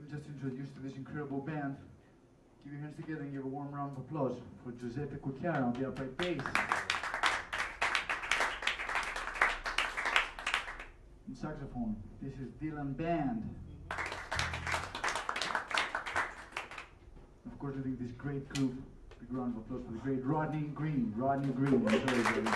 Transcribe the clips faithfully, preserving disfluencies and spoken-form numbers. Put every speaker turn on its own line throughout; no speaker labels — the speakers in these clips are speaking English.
just introduced to this incredible band. Keep your hands together and give a warm round of applause for Giuseppe Cucchiara on the upright bass. And saxophone, this is Dylan Band. Of course, I think this great group, big round of applause for the great Rodney Green. Rodney Green, I'm sorry, sorry.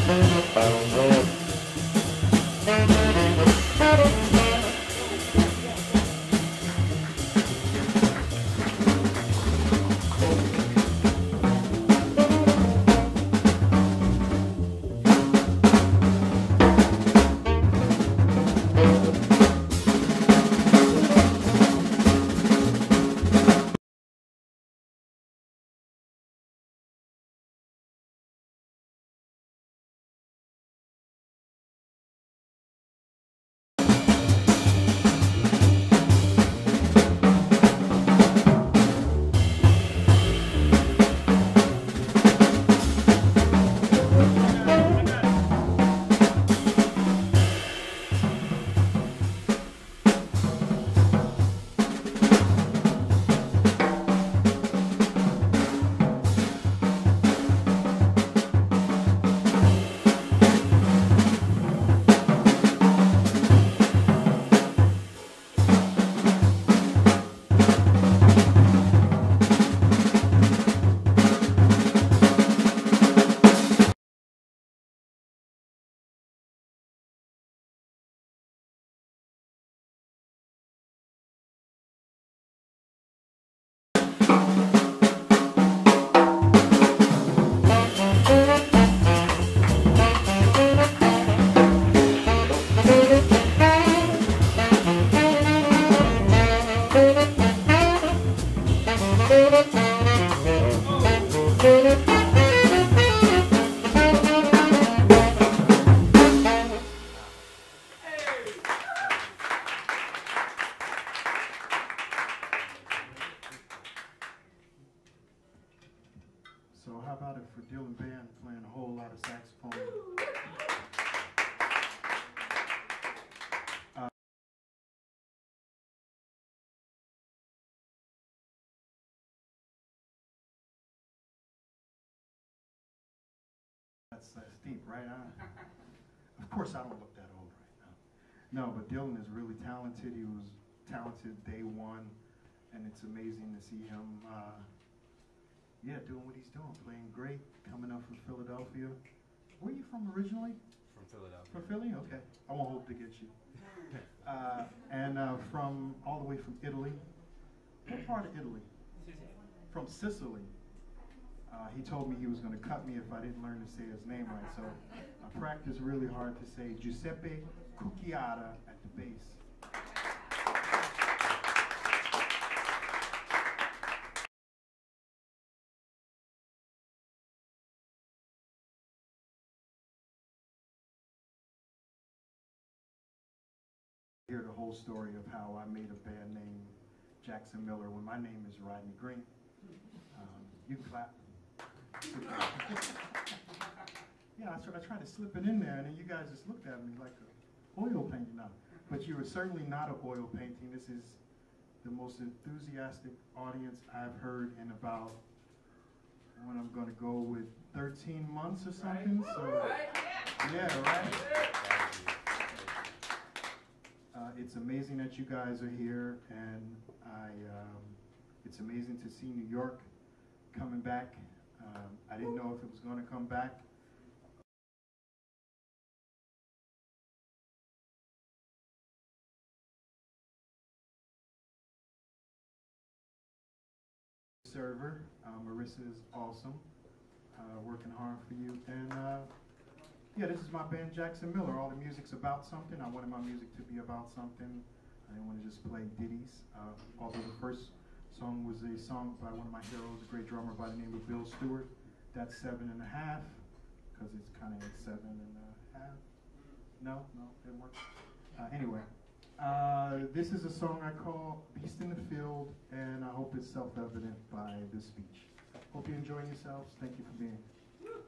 So how about it for Dylan Band playing a whole lot of saxophone? Uh, that's, that's deep, right? I, of course I don't look that old right now. No, but Dylan is really talented. He was talented day one, and it's amazing to see him uh, yeah, doing what he's doing, playing great, coming up from Philadelphia. Where are you from originally?
From Philadelphia.
From Philly? Okay. I won't hope to get you. Uh, and uh, from all the way from Italy. What part of Italy?
Sicily.
From Sicily. Uh, he told me he was going to cut me if I didn't learn to say his name right, so I practiced really hard to say Giuseppe Cucchiara at the bass. Hear the whole story of how I made a band named Jackson Miller when my name is Rodney Green. Um, you can clap. Yeah, I, I tried to slip it in there, and then you guys just looked at me like an oil painting. No, but you were certainly not an oil painting. This is the most enthusiastic audience I've heard in about, when I'm going to go with thirteen months or something. So, yeah, right? Uh, it's amazing that you guys are here, and I, um, it's amazing to see New York coming back. Um, I didn't know if it was going to come back. Server, uh, Marissa is awesome, uh, working hard for you, and uh, yeah, this is my band Jackson Miller. All the music's about something. I wanted my music to be about something. I didn't want to just play ditties. Uh, although the first song was a song by one of my heroes, a great drummer by the name of Bill Stewart. That's seven and a half, because it's kind of at seven and a half. No, no, didn't work. Uh, anyway, uh, this is a song I call Beast in the Field, and I hope it's self-evident by this speech. Hope you're enjoying yourselves. Thank you for being here.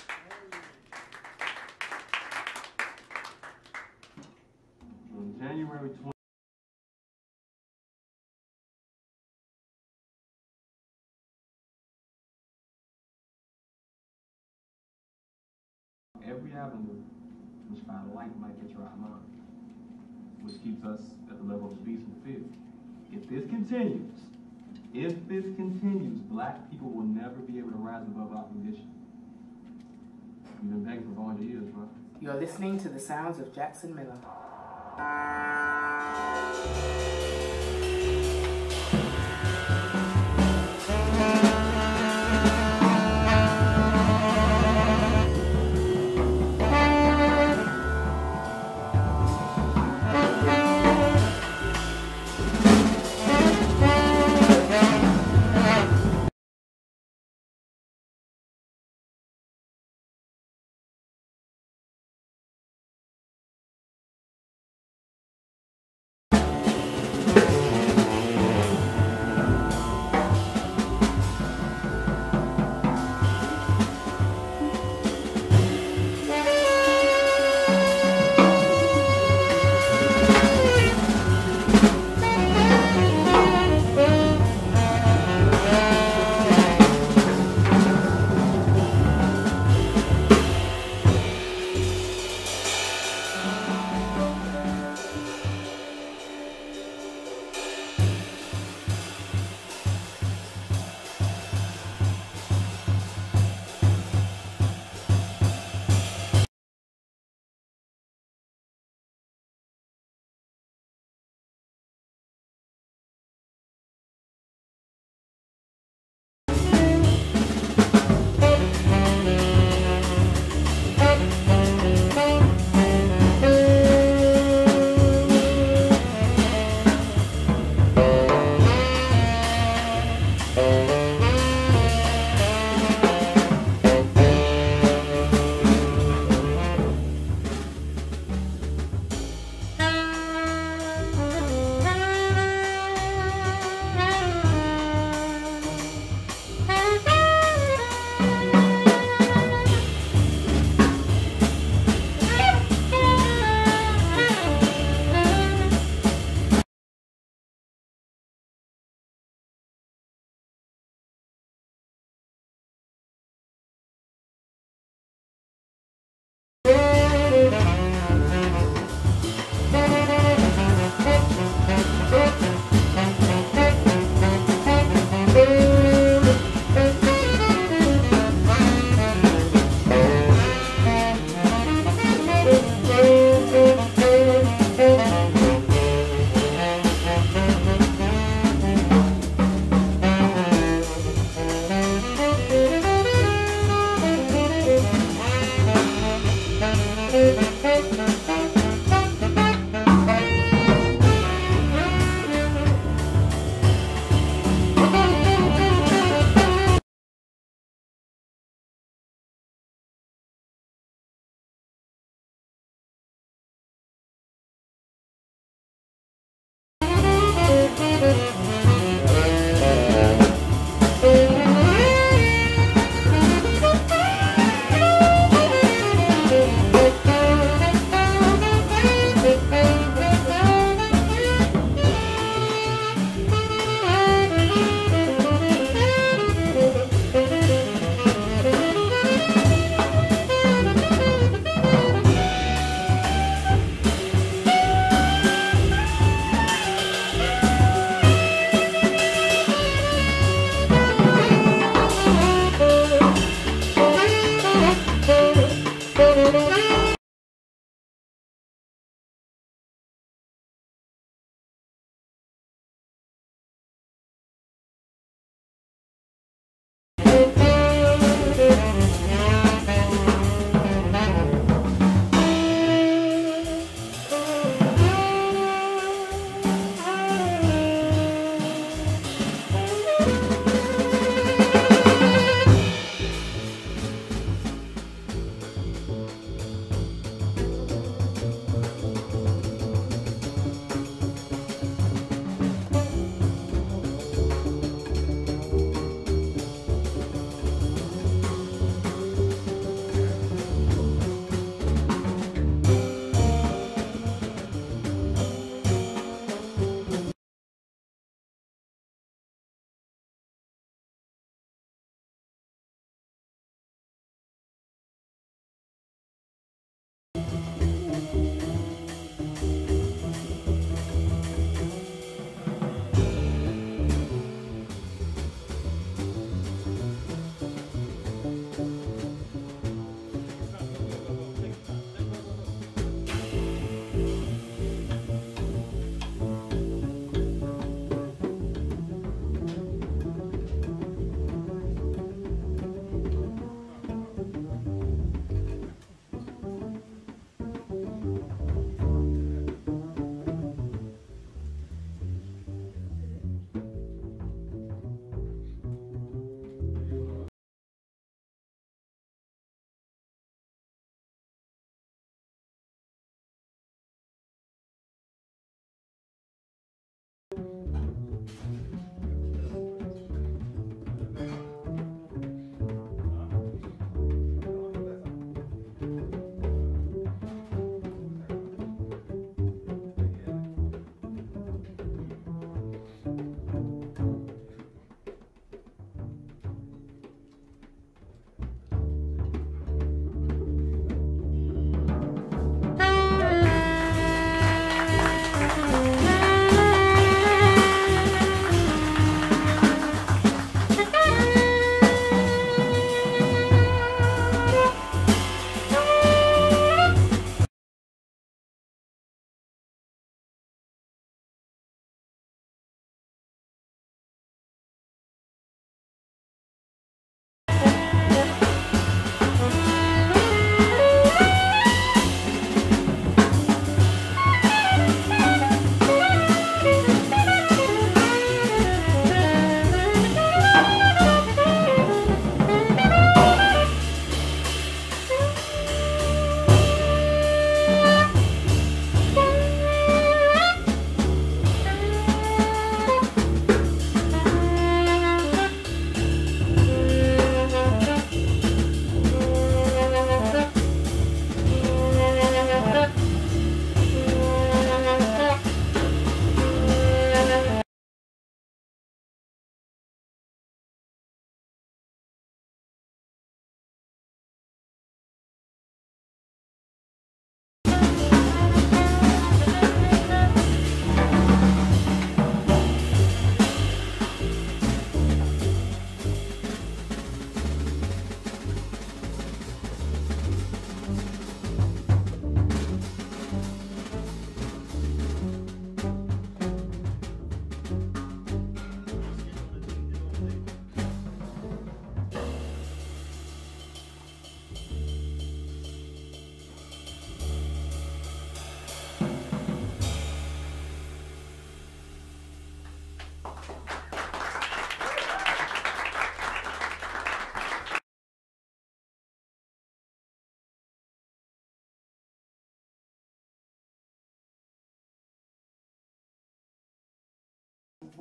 On January twentieth, every avenue which by light might get your mind, which keeps us at the level of the beast in the field. If this continues, if this continues, black people will never be able to rise above our condition. We've been begging for all years.
You're listening to the sounds of Jackson Miller.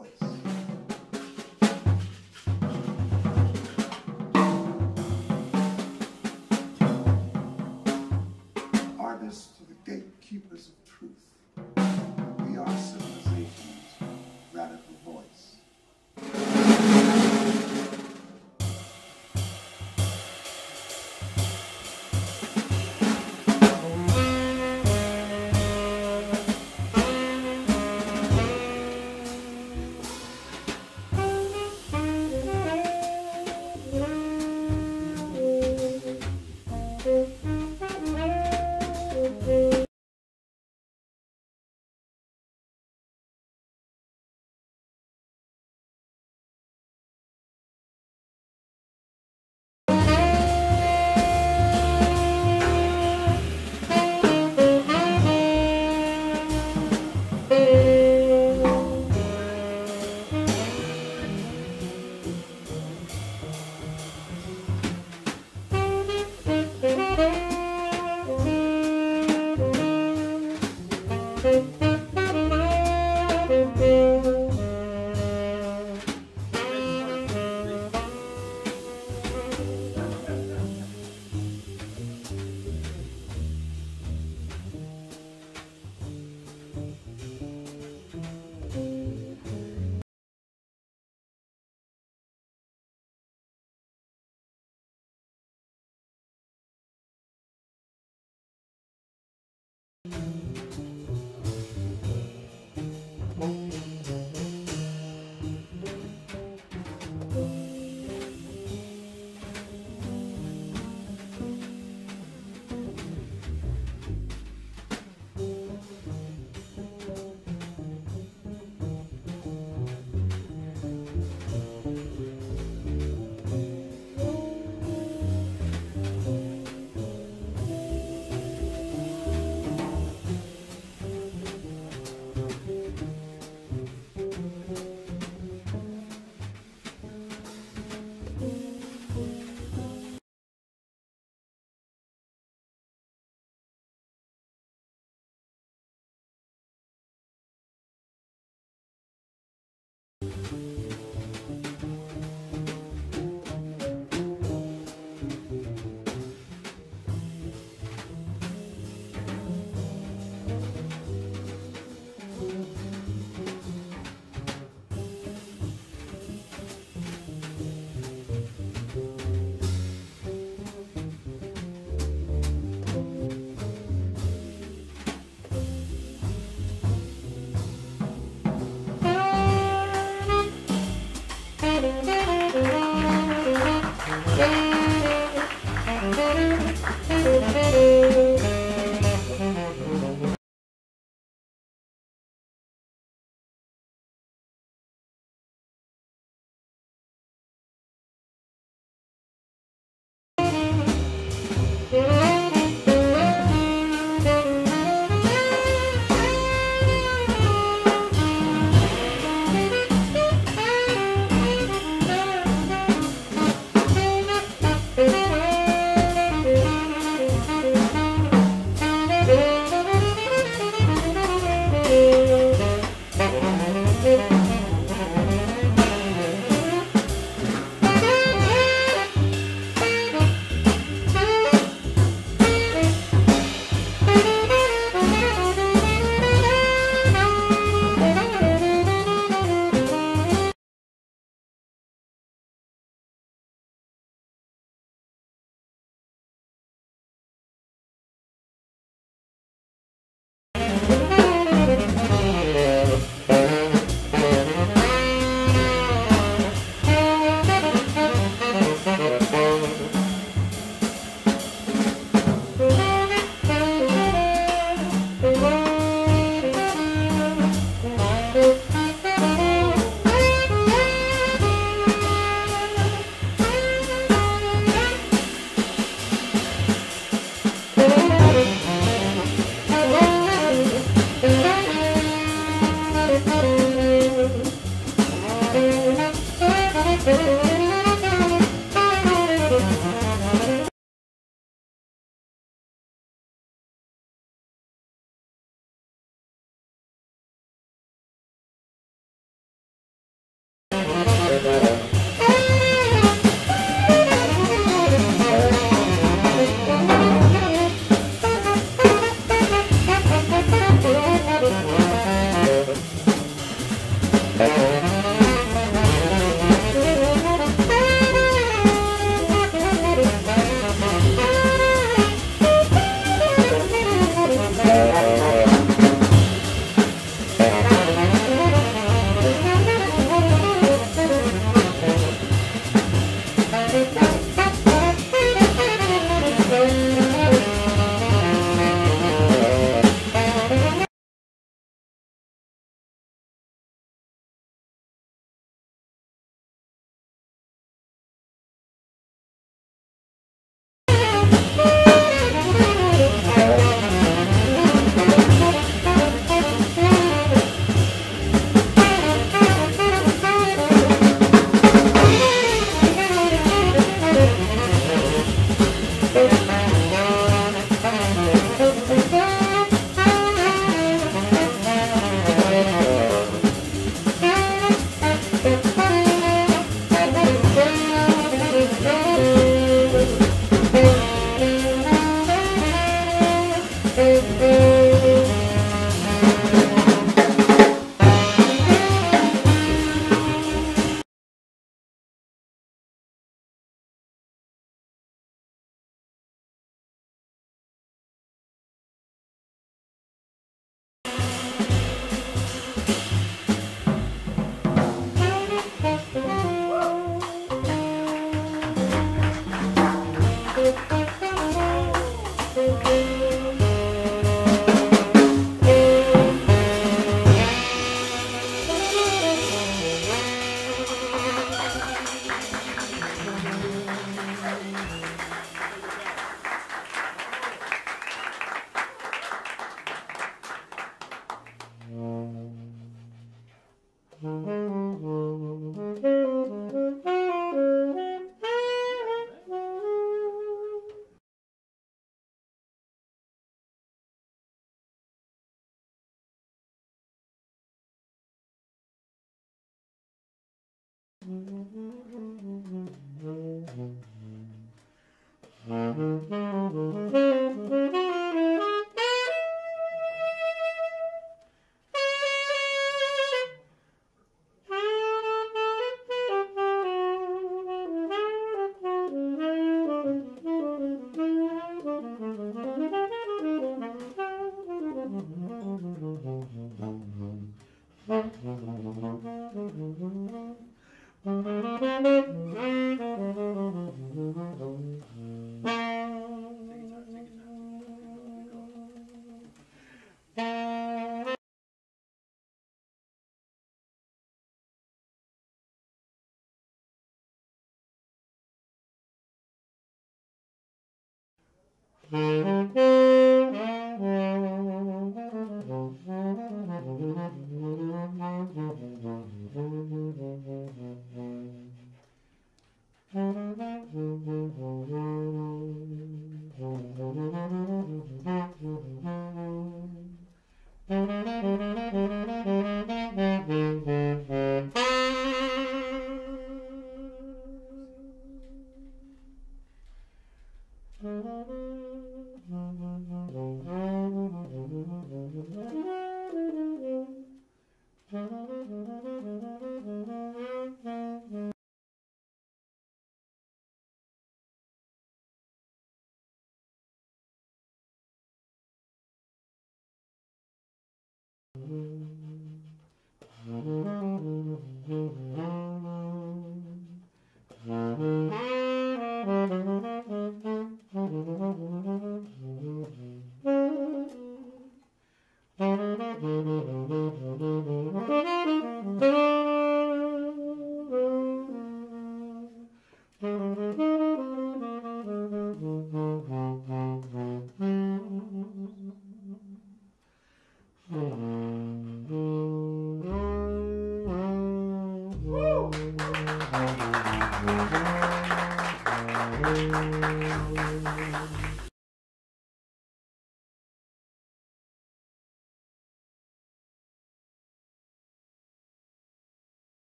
voice. Artists are the gatekeepers of truth. We are civilization's radical voice.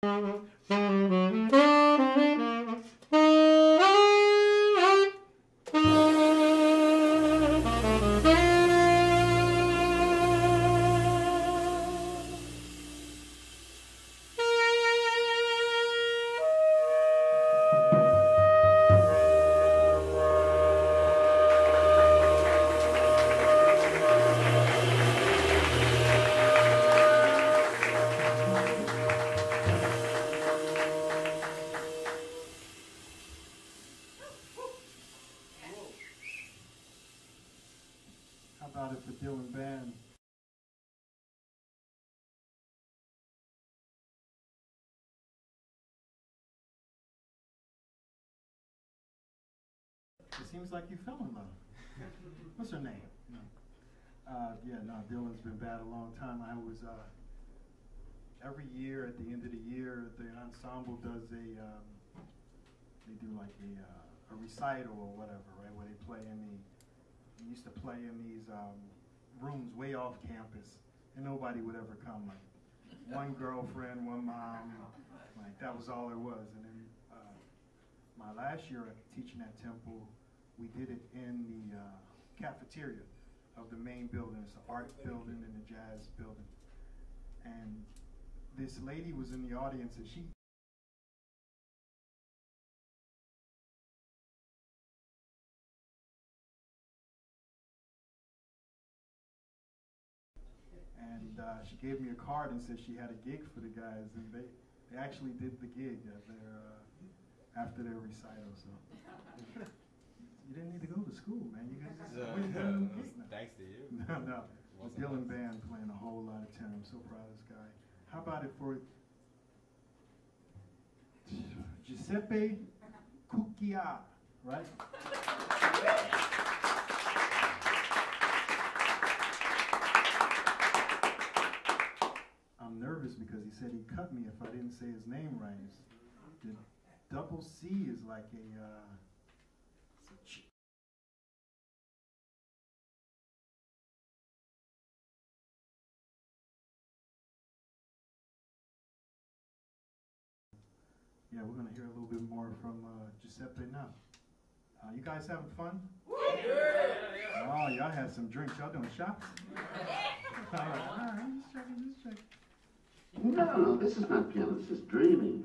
How about it for Dylan Band? It seems like you fell in love. What's her name? No. Uh, yeah, no, Dylan's been bad a long time. I was, uh, every year at the end of the year, the ensemble does a, um, they do like a, uh, a recital or whatever, right, where they play in the, we used to play in these um, rooms way off campus, and nobody would ever come. Like one girlfriend, one mom, like that was all there was. And then uh, my last year teaching at Temple, we did it in the uh, cafeteria of the main building. It's the art building and the jazz building. And this lady was in the audience, and she And uh, she gave me a card and said she had a gig for the guys, and they, they actually did the gig at their, uh, after their recital. So you didn't need to go to school, man. You guys just
Uh,
went down the gig now.
thanks to you.
No, no. The Dylan Band playing a whole lot of tenor. I'm so proud of this guy. How about it for Giuseppe Cucchiara, right? I'm nervous because he said he'd cut me if I didn't say his name right. The double C is like a, uh, it's a ch- yeah, we're gonna hear a little bit more from uh, Giuseppe now. Uh, you guys having fun? Yeah. Oh, y'all had some drinks. Y'all doing shots? All right, all right, just checking, just checking.
No, this is not piano, this is dreaming.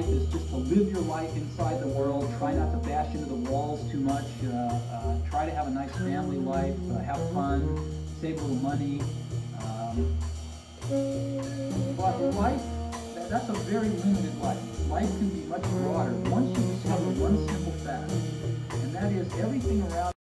life is just to live your life inside the world. Try not to bash into the walls too much. Uh, uh, try to have a nice family life. Uh, have fun. Save a little money. Um, but life, that, that's a very limited life. Life can be much broader once you discover one simple fact, and that is everything around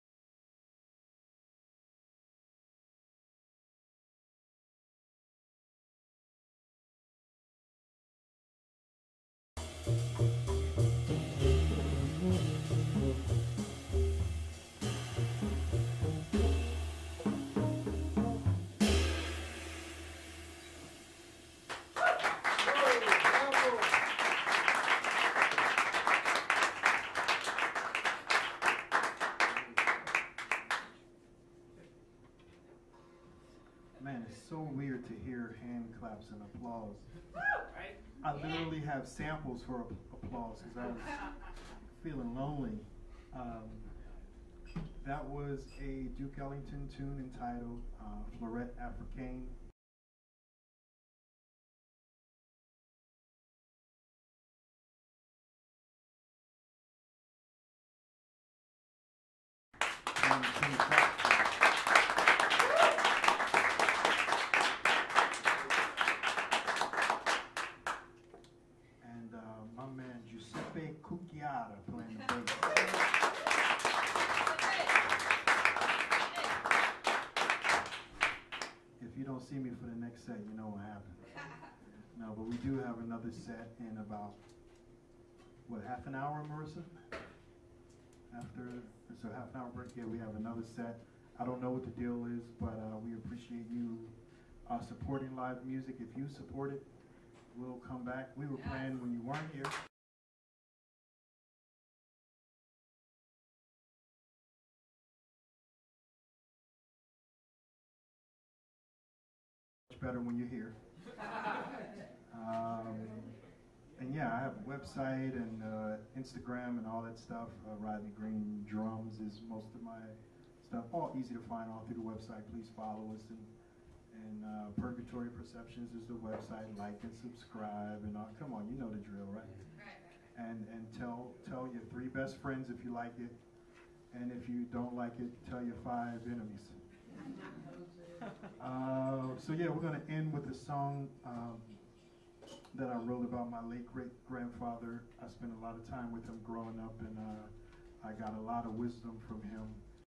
Man, it's so weird to hear hand claps and applause. I literally have samples for applause because I was feeling lonely. Um, that was a Duke Ellington tune entitled uh, Fleurette Africaine. And uh, my man Giuseppe Cucchiara playing the bass. If you don't see me for the next set, you know what happened. No, but we do have another set in about, what, half an hour, Marissa? After, so half an hour break, yeah, we have another set. I don't know what the deal is, but uh, we appreciate you uh, supporting live music. If you support it, we'll come back. We were playing when you weren't here. Much better when you're here. Um, and yeah, I have a website and uh, Instagram and all that stuff. Uh, Rodney Green Drums is most of my stuff. All easy to find all through the website. Please follow us. And, and uh, Purgatory Perceptions is the website. Like and subscribe and all. Come on, you know the drill, right? Right. And and tell tell your three best friends if you like it, and if you don't like it, tell your five enemies. Uh, so yeah, we're gonna end with a song um, that I wrote about my late great grandfather. I spent a lot of time with him growing up, and uh, I got a lot of wisdom from him.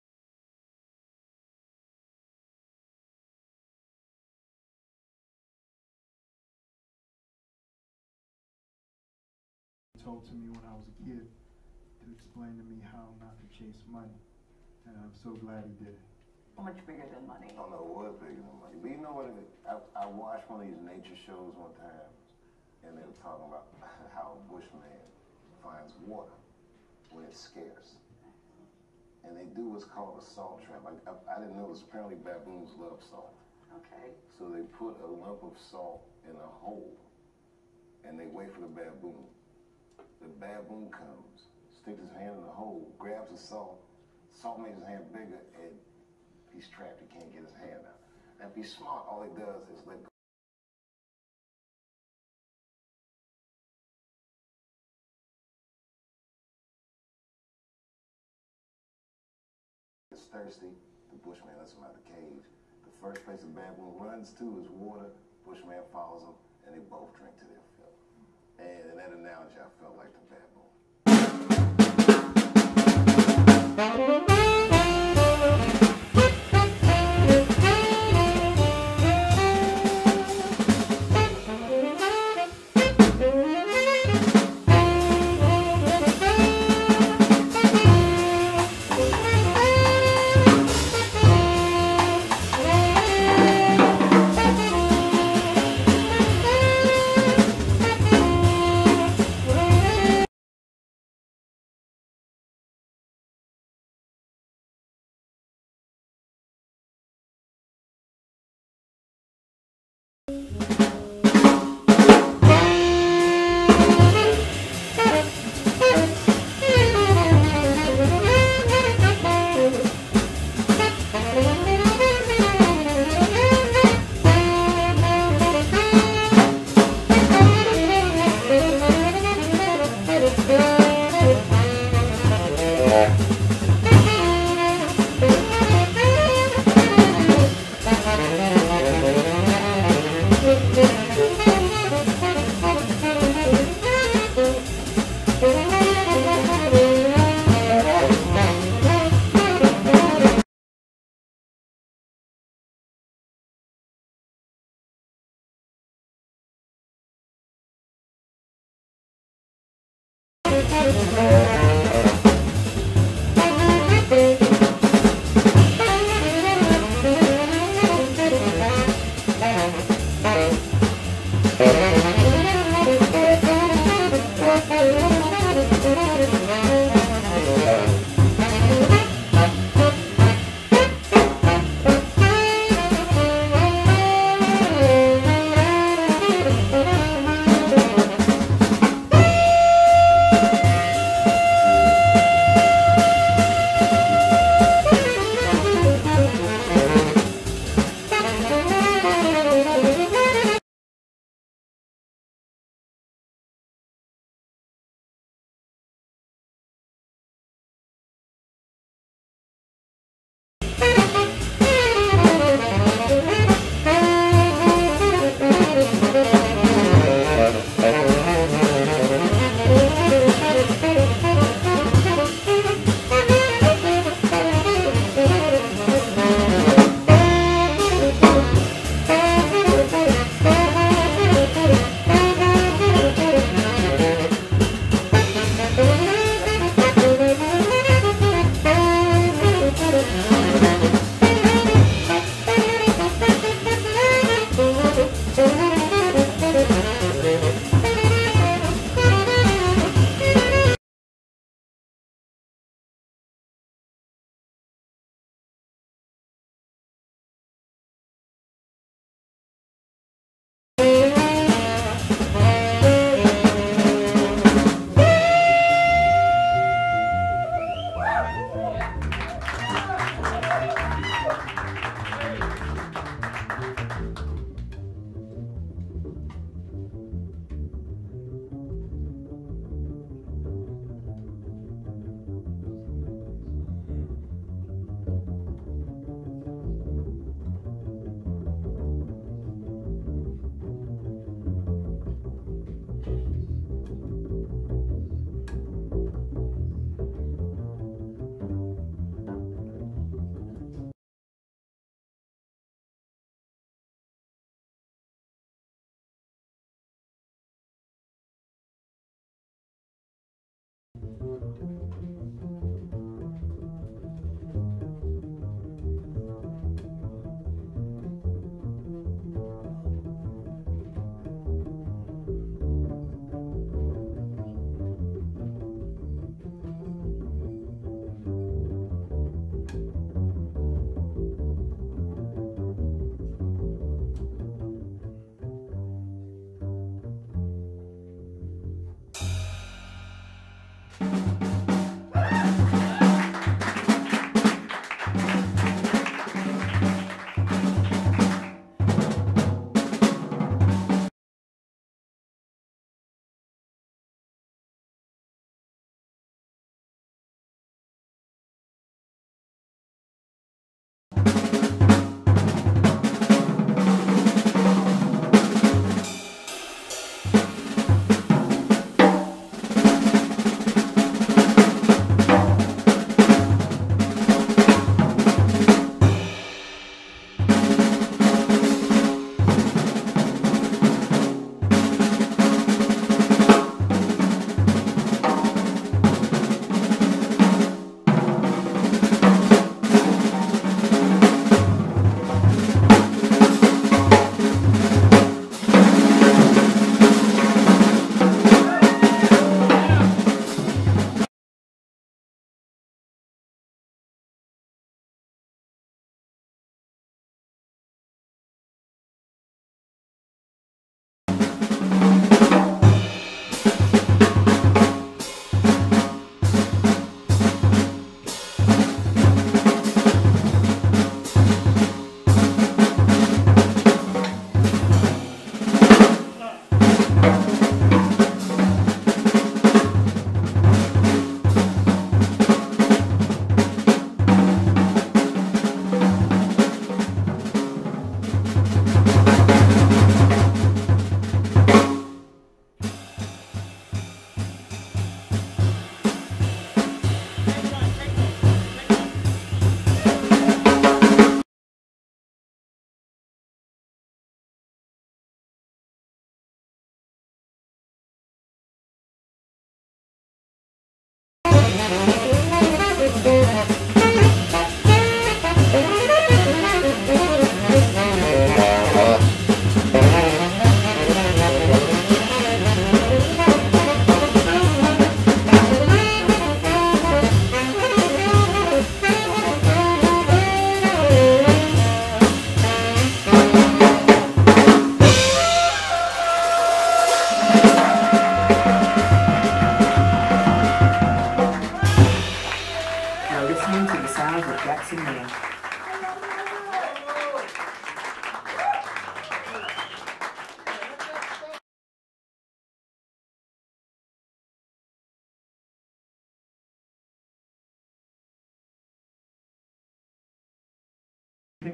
Told to me when I was a kid to explain to me how not to chase money, and I'm so glad he did it.
Much bigger than money.
I don't know what bigger than money. But you know what it is? I, I watched one of these nature shows one time, and they were talking about how a bushman finds water when it's scarce. And they do what's called a salt trap. I, I, I didn't know this. Apparently baboons love salt.
Okay.
So they put a lump of salt in a hole, and they wait for the baboon. The baboon comes, sticks his hand in the hole, grabs the salt. Salt makes his hand bigger, and he's trapped. He can't get his hand out. Now, if he's smart, all he does is let go. He's thirsty. The bushman lets him out of the cage. The first place the baboon runs to is water. Bushman follows him, and they both drink to their fill. And in that analogy, I felt like the baboon.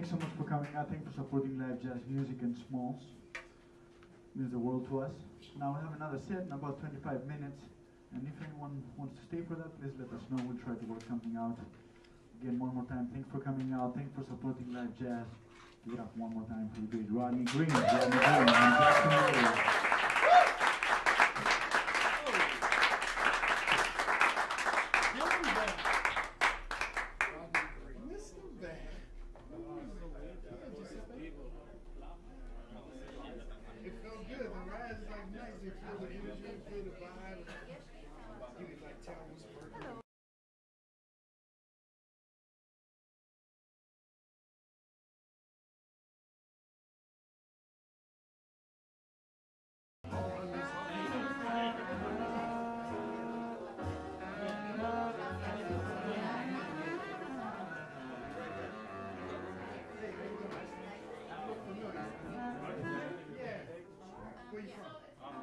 thanks so much for coming out. Thanks for supporting live jazz music in Smalls. It means the world to us. Now we have another set in about twenty-five minutes. And if anyone wants to stay for that, please let us know. We'll try to work something out. Again, one more time, thanks for coming out. Thanks for supporting live jazz. Give it up one more time for the great Rodney Green. Rodney Green and Jackson Miller.
It felt good. The ride is like nice. You feel the energy, you feel the vibe. You can like tell what's working. Where you from?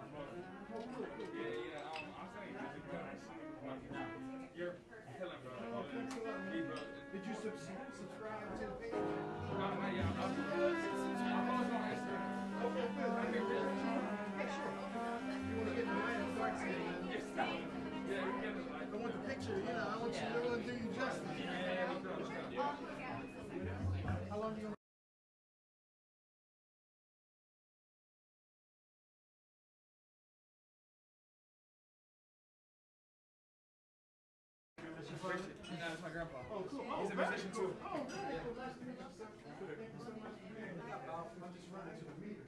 Did you sub subscribe to the page? No, not yet. I'm on Instagram. Okay, good. Hey, sure. You want to get the light and dark skin? I want the picture, you know, I want you to really do you justice. How long you
That's my grandpa.
Oh, cool.
He's a musician too.
Oh, very cool. Nice to meet you, sir. Thank you so much for being here. I'm just running to the meter.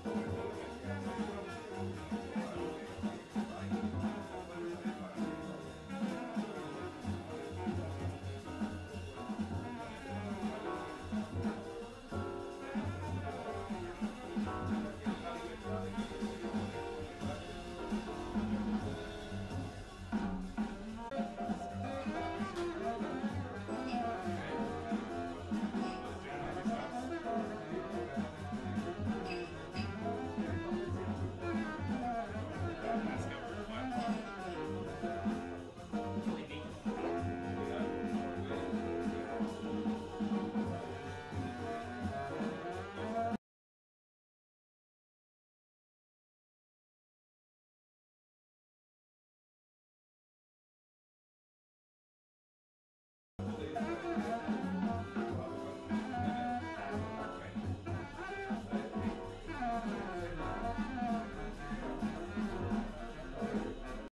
Thank you.